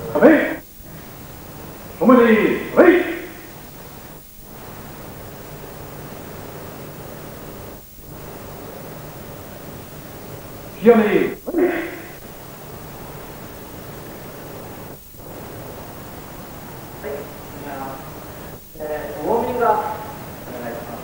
はいおめではい引き上げはいウォーミングアップお願いします。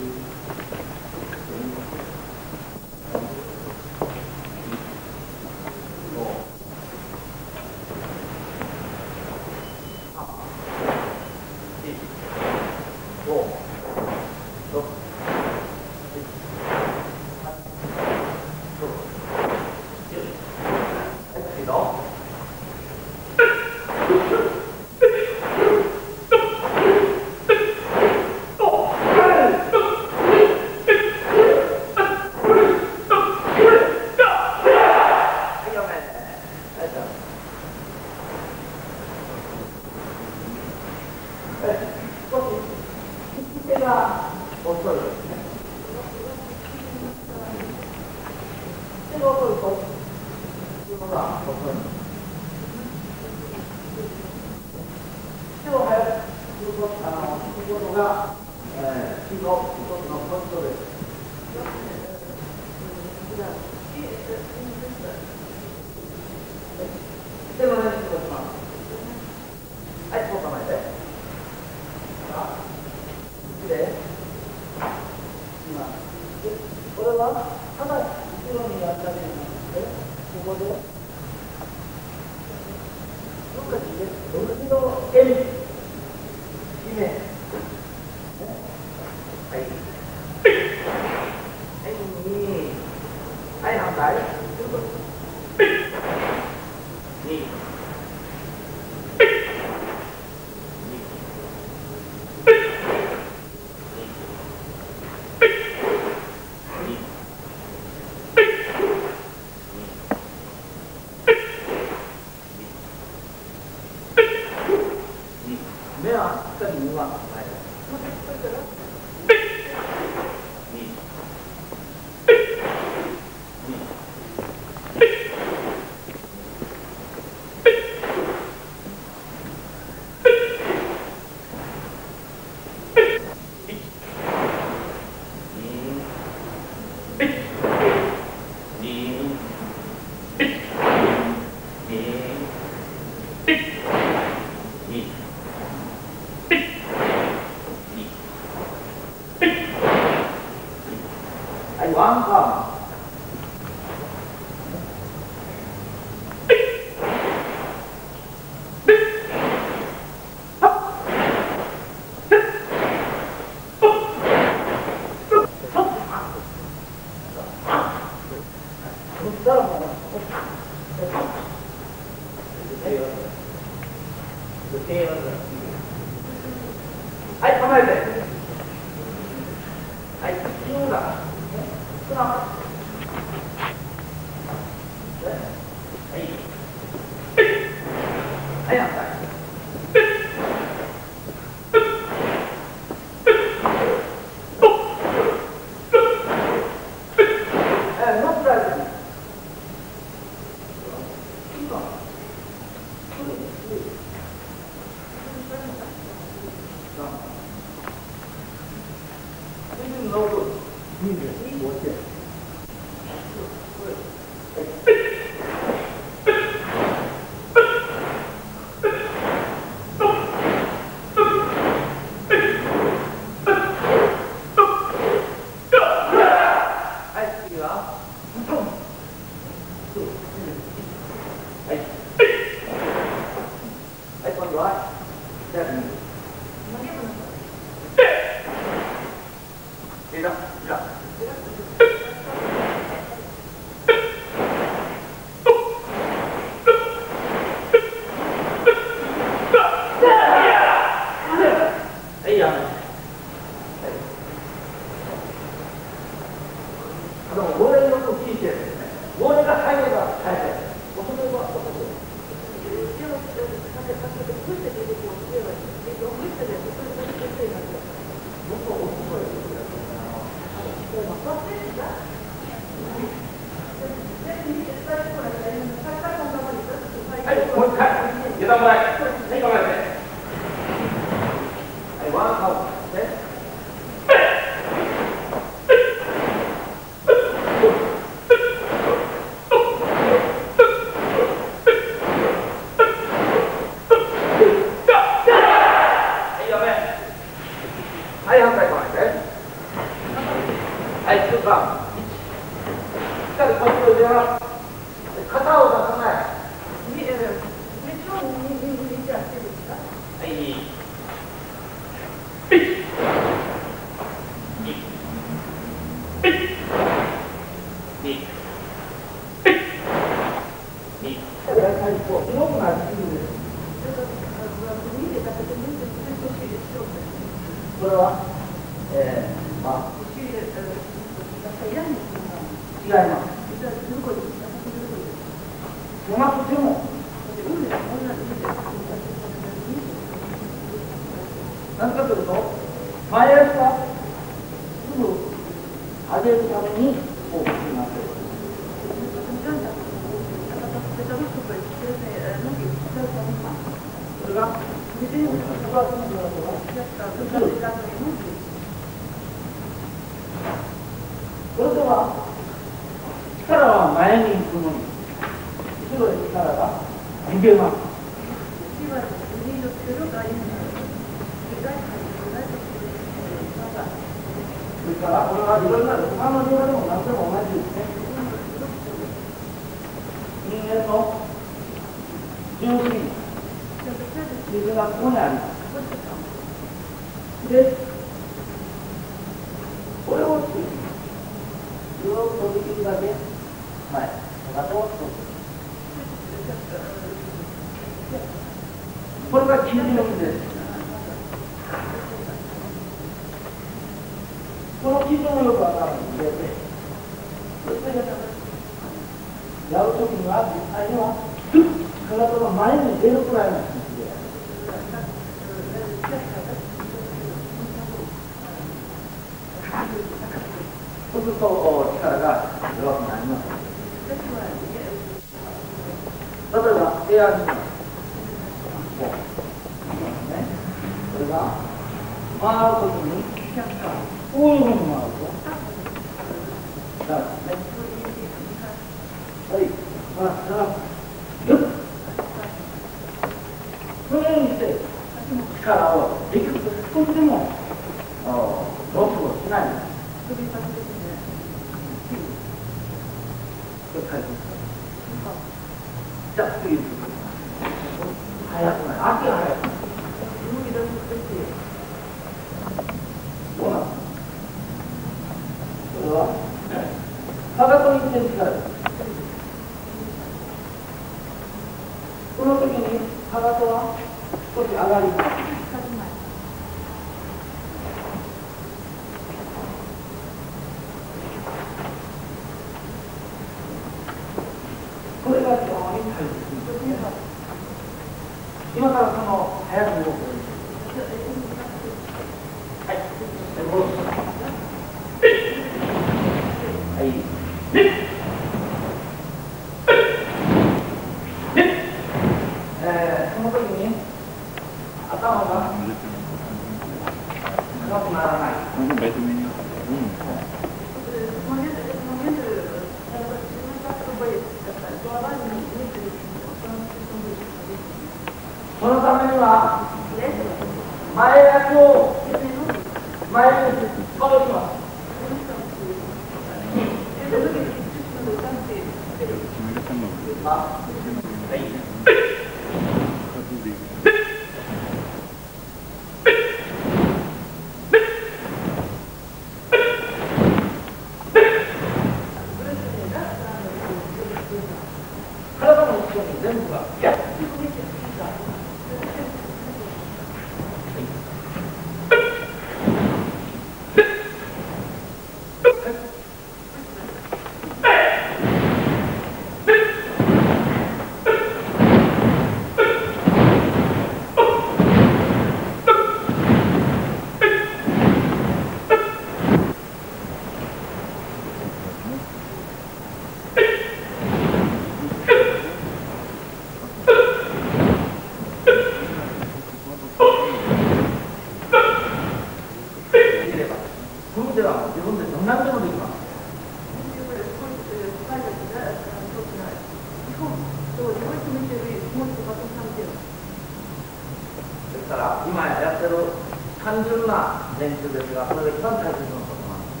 ですから今やってる単純な練習ですが、それが一番大切なことなんです。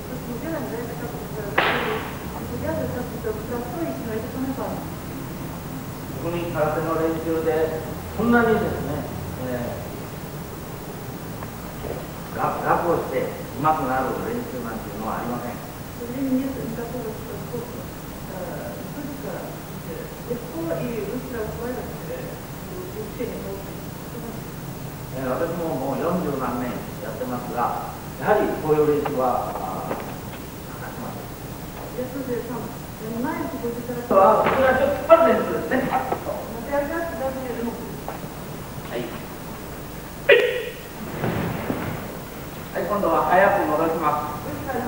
国民空手の練習でそんなにですね、楽をしてうまくなる練習なんていうのはありません。私ももう40何年やってますが、やはりこういう練習は欠かしません。これはちょっとパル練習ですね。はい。はい、今度は早く戻します。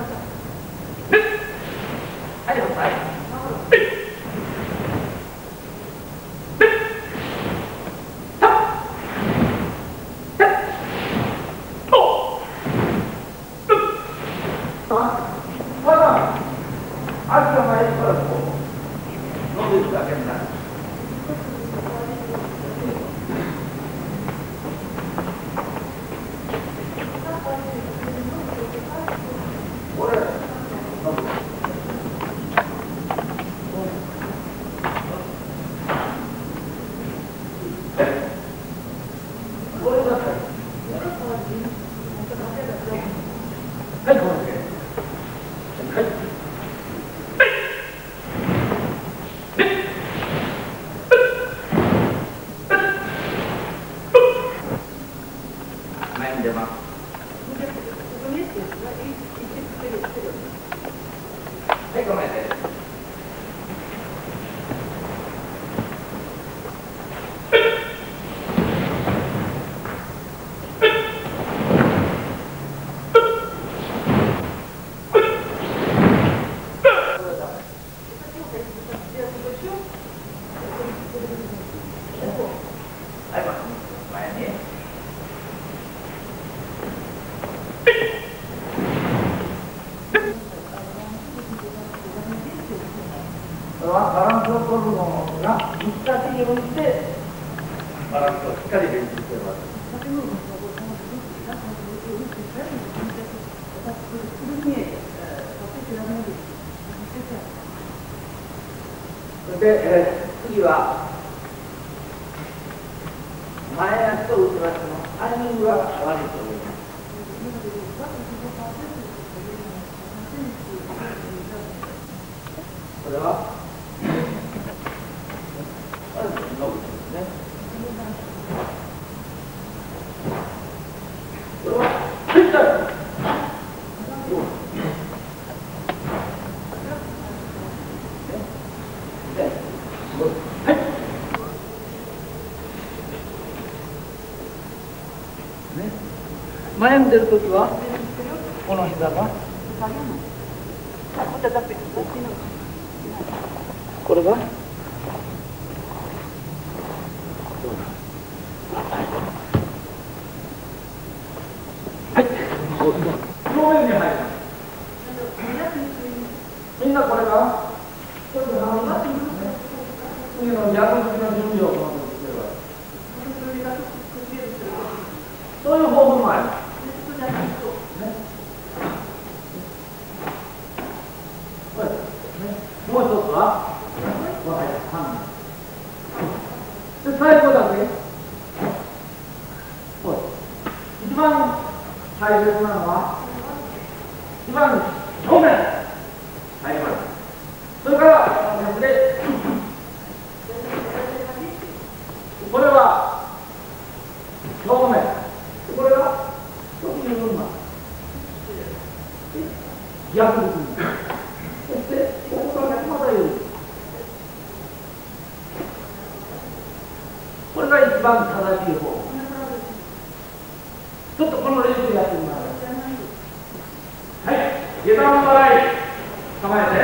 はい、はい。バランスを取るのが難しいようにしてバランスをしっかり練習しています。それで、次は前足と後ろ足のタイミングが悪いと思います。これは前に出るときはこの膝がこれがはい正面に入ります。みんなこれが次の逆向きの準備をまずしてるわけです。そういう方法もあります。もう一つはで最後だけ一番大切なのは一番正面入ります。それから逆で逆に。そして、ここから漂う。これが一番正しい方。ちょっとこの練習やってみます。はい、下段払い。構えて。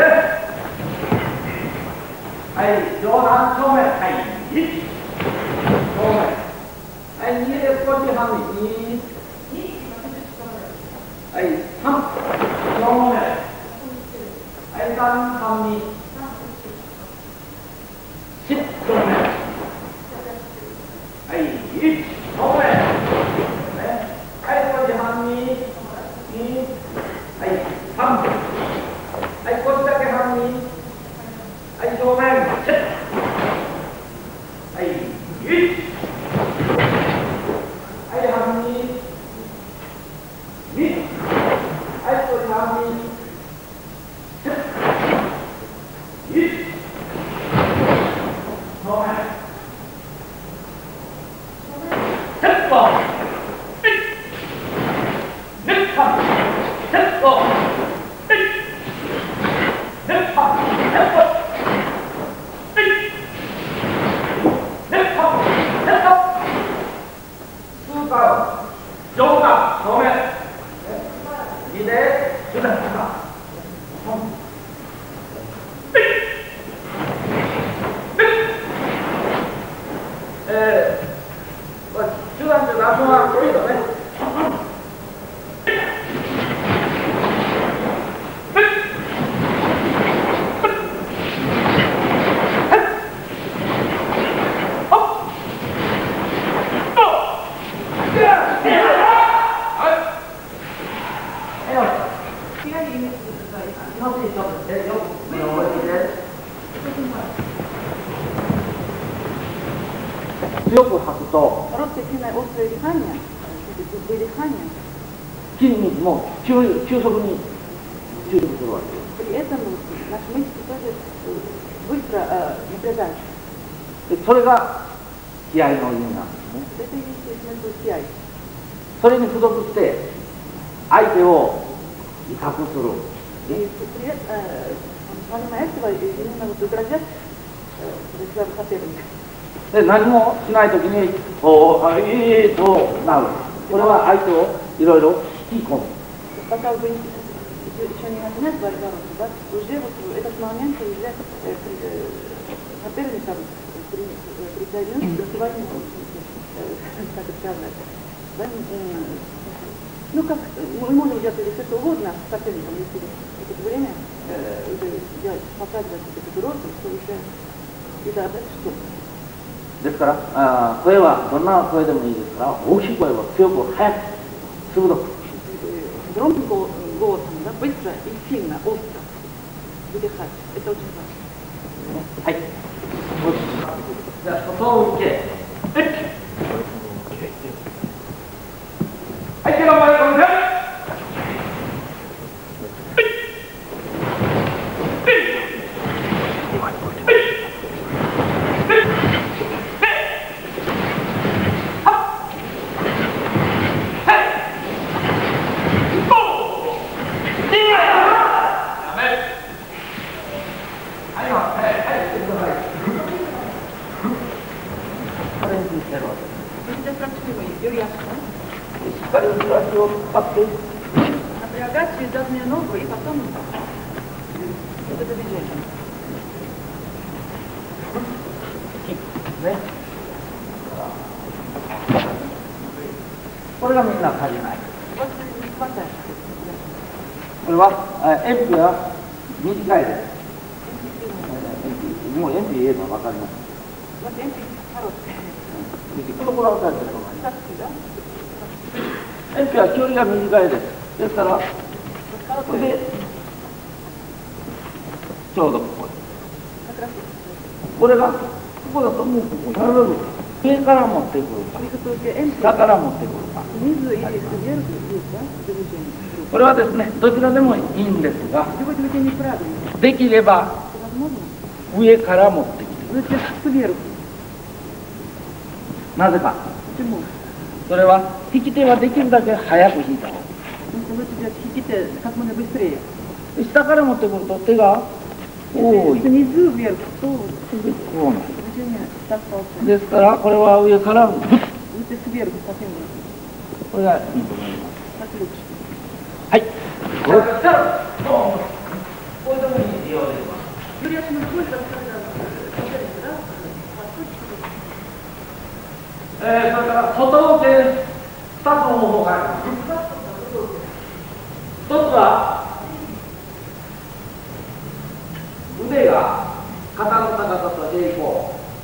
はい、上段正面。はい、1。正面。はい、2で少し半身。2。はい、3。正面。はい、3、半身。4、正面。はい、1。正面。はい、少し半身。2。はい、3。はい、こっちだけ半身。はい、正面。はい、1。はい、半身。2。はい、少し半身。1。正面。セット。ネッパ。セット。ネッパ。セット。ネッパ。セット。通過。上下。正面。2で。中段。中段というのは、あとはこういうのね。強く吐くと筋肉も急速に収縮するわけです。それが気合の意味なんですね。それに付属して相手を威嚇する。で何もしないときにとなる。これは相手をいろいろ引き込む。 Ну, как мы можем делать все что угодно с соперником, если в это время уже показывать эту роль, то уже это опять что? ですから声はどんな声でもいいですから大きい声を強く早く鋭く Громким голосом, да, быстро и сильно, остро выдыхать. Это очень важно. はい。じゃあ外を受け。はい、手が前に込んで。 Напрягать через заднюю ногу и потом вот это движение. ね。これがみんな足りない。 Вот не хватает. これは鉛筆は短いです。もう鉛筆言えば分かります。 Вот энти короткая. この子らを押さえてるのがいい。鉛筆は距離が短いです。ですから、これでちょうどここ。これが、ここだともうここなる上から持ってくるか、下から持ってくるか。これはですね、どちらでもいいんですが、できれば上から持ってきて。なぜか。それは引き手はできるだけ早く引いた方がいい。 Вот идет, хитите как можно быстрее. 下から持ってくると手が多い。 Снизу вверх, то こうなんです。 движение так получается. ですからこれは上からグッ、 Вот и сверху совсем. これがいいと思います。 Так лучше. はい。これからこういうところに利用できます。 Юрий, я смотрю, как да? それから外受け2つの方法があります。一つは腕が肩の高さと平行。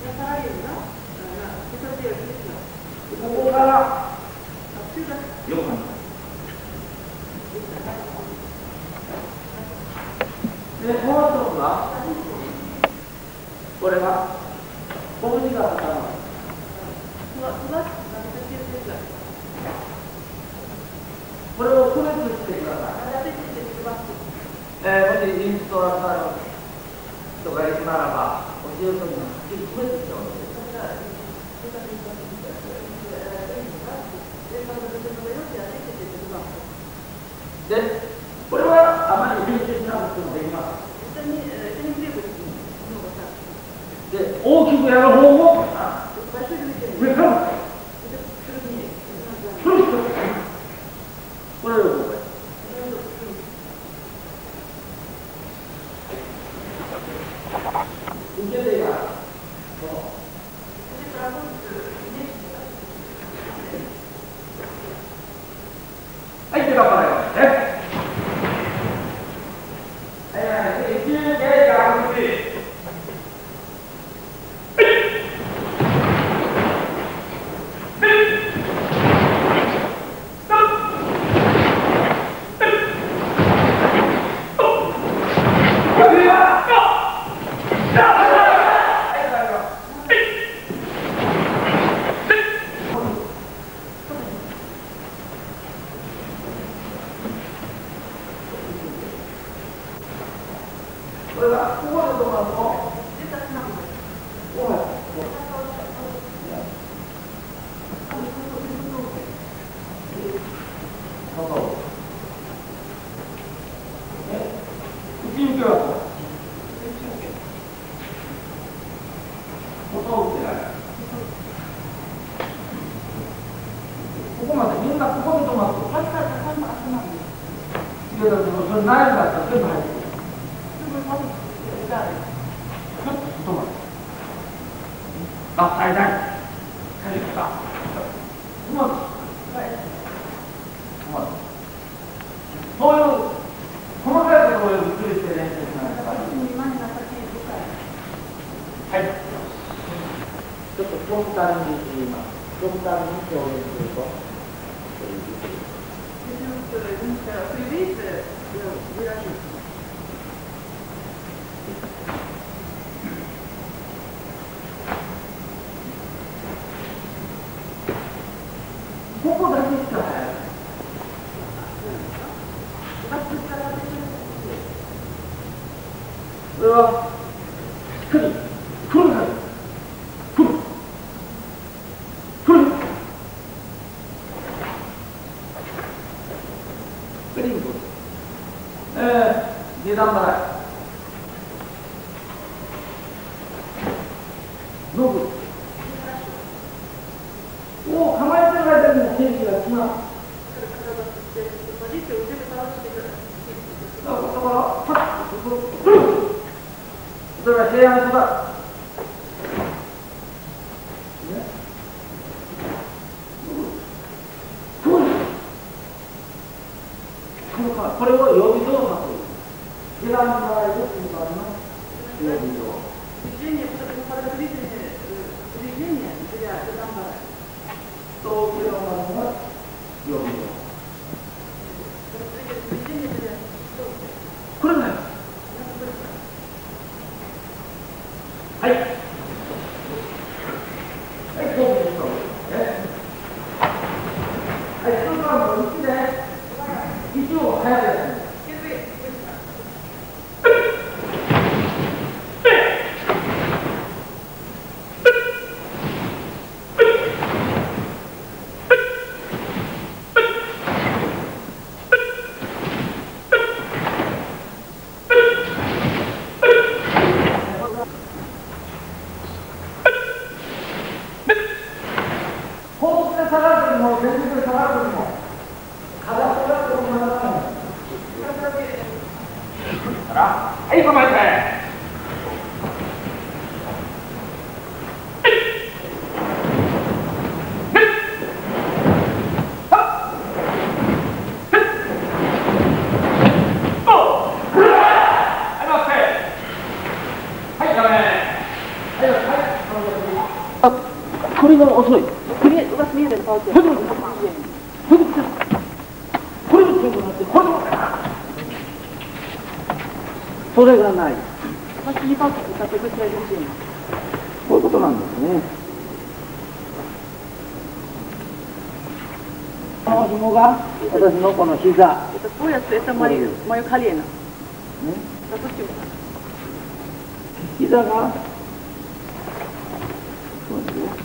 ここから横に。で、もう一つはこれが拳が高まる。これを区別してください。もしインストラクターの人がいるならば、教えるときにはっきり区別しておいてください。で、これはあまり練習しなくてもできます。で、大きくやる方も上からこれをこれ。受け手がこのはい、手が払いますね。一流芸が口。これがここで止まると、内受けはこう。外受けられる。ここまでみんなここで止まると。いやだけどそれないんだったら全部入ってくる。あ、はい、はい。はい、来た。うまく。そういう細かいところをゆっくりして練習しないと。はい。ちょっと極端に言います。極端に表現すると。ここだけしかない。これはしっかり来るはず。来る。来る。ベリーグッド。下段払い。ノブ。構構えてる間にも天気が決まる。だから、パッと来る。それが平安とだ。これを予備動作という。下段の場合でこの場合の予備動。そういうのが予備動。これがはい。はい、こういう人。はい、その間の1で1を早くやってみます。こからはい構えてこれが遅い。 Курьер, у вас меры получается. これも強くなって、これも。それがない。 У вас не получится такое быстрое движение. こういうことなんですね。この紐が私のこの膝。 Это пояс, это мое колено. Допустим. 膝が。そうですね。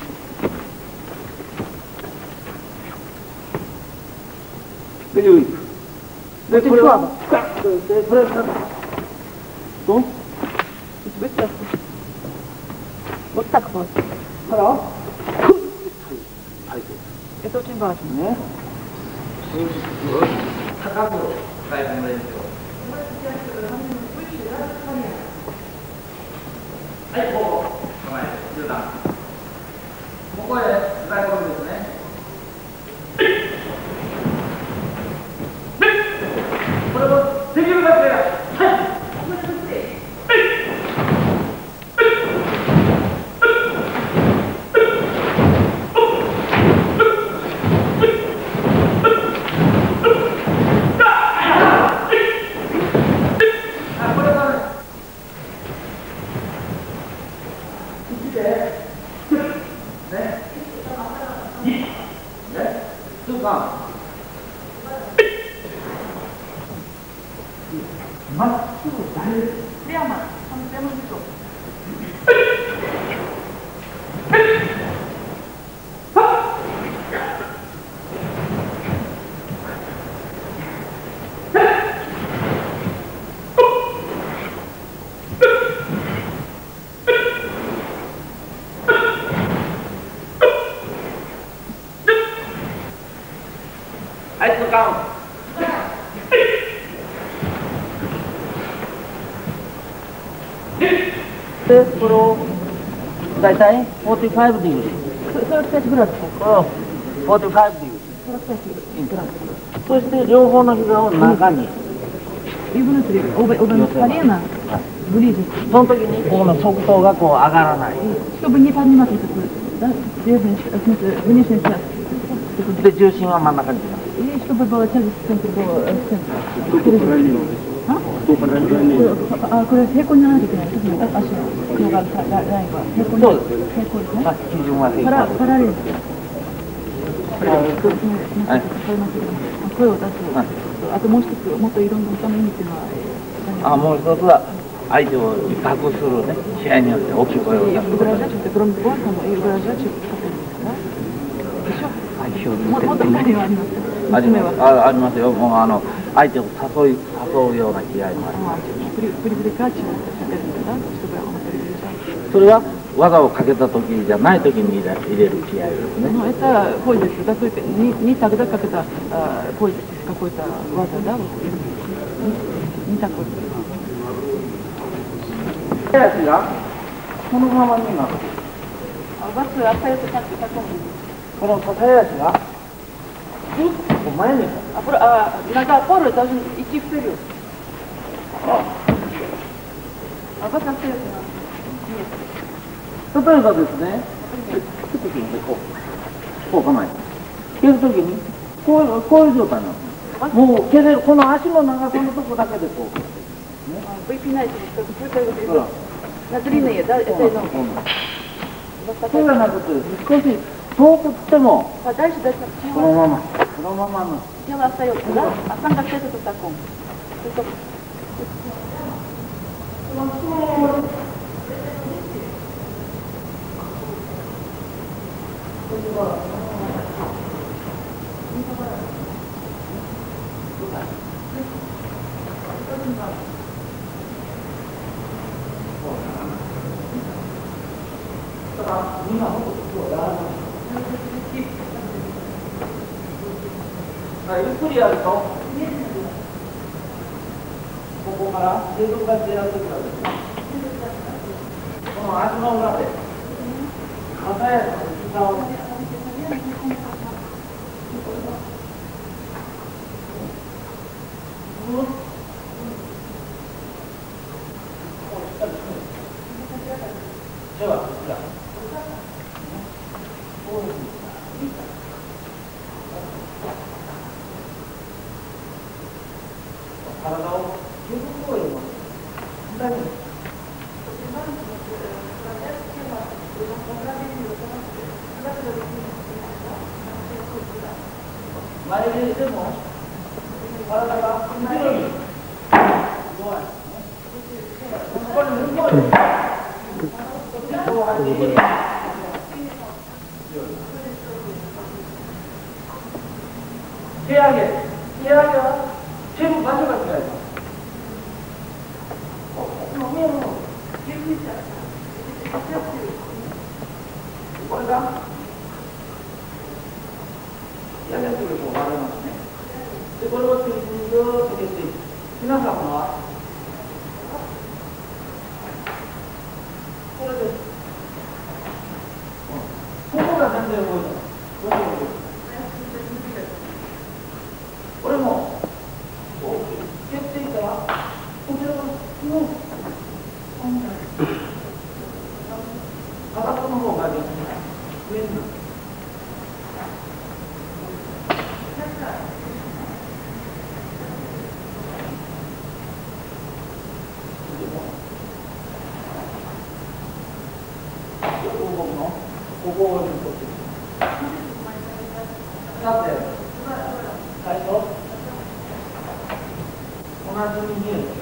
で、これは、で、これが、と、 Быстро. Вот так вот. から、 Это очень важно. ね。 高く使い込む練習はいこう構えて中段ここへ使い込むんですねこれをできるだけはい Прямо. Прямо в лицо. で、これを大体45ディグリ 45 градусов. 45ディグリ 45 градусов. そして両方の膝を中に И внутри, оба колена ближе. その時にここの側頭がこう上がらない Чтобы не подниматься такой, да, верхний, в смысле, внешняя часть. で重心は真ん中にいます И чтобы была тяжесть в центре, было в центре. А? これ平行にならないといけない。足の広がるラインは平行になる。平行ですね。 基準は平行パラレル。 はい声を出す。あともう一つ、もっといろんな他の意味っていうのは。 もう一つは相手を威嚇するね試合によって大きい声を出す Выражать, это громкий голос, и выражать, еще. もっと他にはありますか？ ありますよ。もう相手を誘うような気合いもあります。それは技をかけた時じゃない時に入れる気合いですね。 Это пользуется, да, только не тогда, как это пользуетесь какой-то вазой, да, вот, не такой. 手足がこのままになる。 У вас остается так, в таком виде. この手足が前に。 Нога опоры должен идти вперед. А у вас остается нет. 例えばですね、つく時にこう構えて、蹴る時にこういう状態なんです。もう蹴れる、この足の長さのとこだけでこう。 Вы пинаете, как на длинные, да, это и ноги. そうじゃなくて、少し遠くっても、 Подальше дать このままの。 тело остается, да? А сам остается в таком. Только ゆっくりやると、ここから継続立ちでやるときはですね、この足の裏で肩や膝をではこちら体を十分公演を左に前でしても体が後ろに弱いこれ向こうに手上げは全部場所が違います。これがやりやすいでしょう、割れますね。で、これを次にずっと消していく。皆さんはこれです。ここが全然動いてない。これも蹴っていったらこちらのかかとの方がですね、上になる。ここを取ってさて最初同じに見えるけれども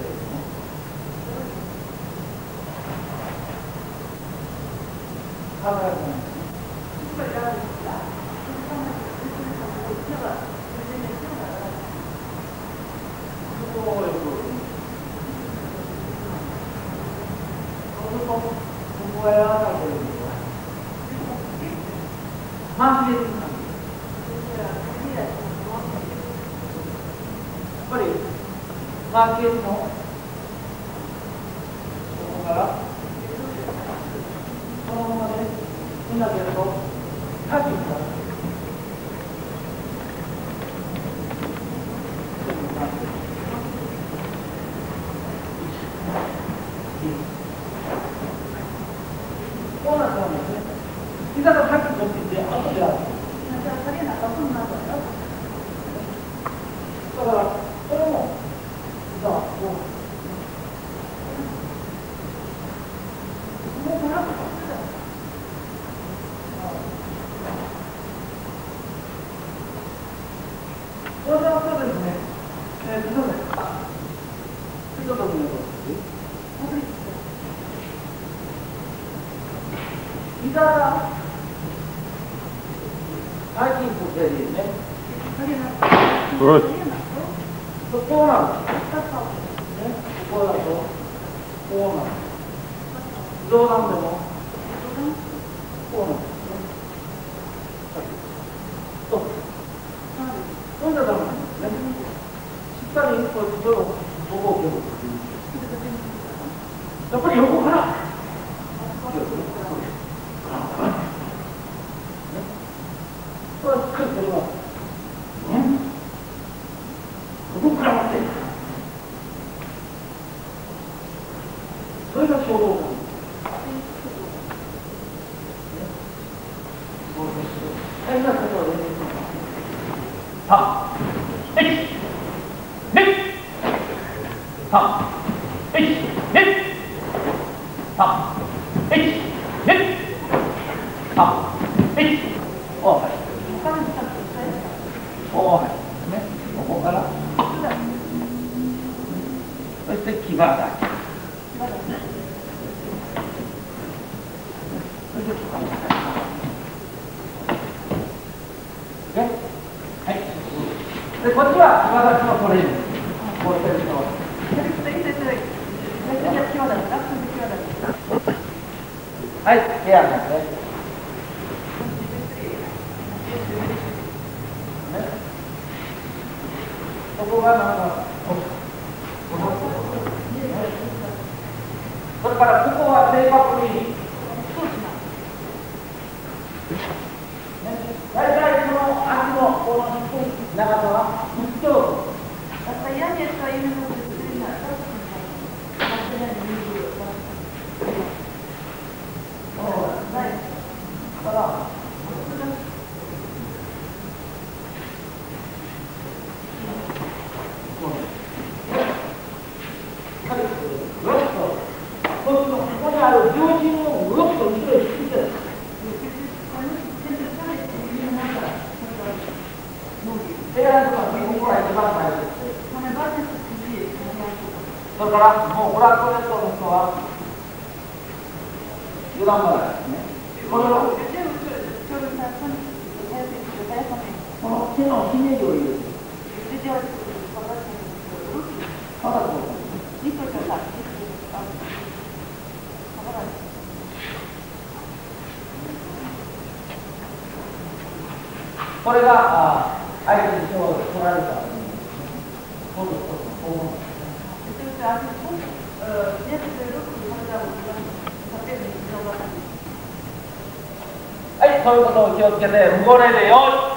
考えてないですね。そこをよくここがやらないということは回し入れていく感じ。やっぱり回し入れてもここからこのままでみんなでやるとタッチになる。こうなっちゃうんですね。膝がタッチ取っていて後でやる。だからこれも膝はこう。これはそうですね。すみません。ちょっと見よう。膝が最近こちらですね。こうなんです。こうなんです。こうだとこうなんです。上段でもこうなんですね。そうじゃダメなんですね。しっかりこれをここを蹴る。やっぱり横から。これはしっかり蹴ります。ここから持っていく。それが衝動感。はい、皆さんと練習します。ここからそして牙だけそして牙だけはいでこっちは牙だけのトレーニングこうしてる人はいケアになってここがなんか、 からここは正確に、大体この足のこの長さは1丁。ここにある重心をぐっと後ろに引きてる。ペアンスはここが一番大事です。それからもうブラックネットの人は油断払いですね。これはこの手のひねりを入れてまだこうこれが相手に手を取られたそうですはい、そういうことを気をつけて無言でよい。